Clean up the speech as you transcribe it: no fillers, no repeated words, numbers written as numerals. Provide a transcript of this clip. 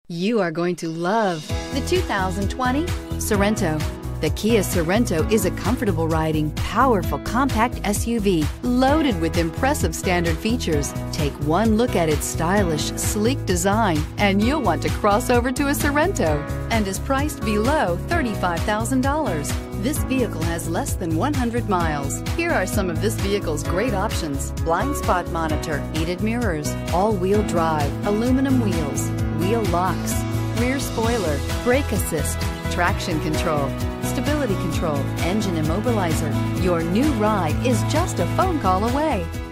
You are going to love the 2020 Sorento. The Kia Sorento is a comfortable riding, powerful compact SUV loaded with impressive standard features. Take one look at its stylish, sleek design and you'll want to cross over to a Sorento, and is priced below $35,000. This vehicle has less than 100 miles. Here are some of this vehicle's great options: blind spot monitor, heated mirrors, all-wheel drive, aluminum wheels, wheel locks, rear spoiler, brake assist, traction control, stability control, engine immobilizer. Your new ride is just a phone call away.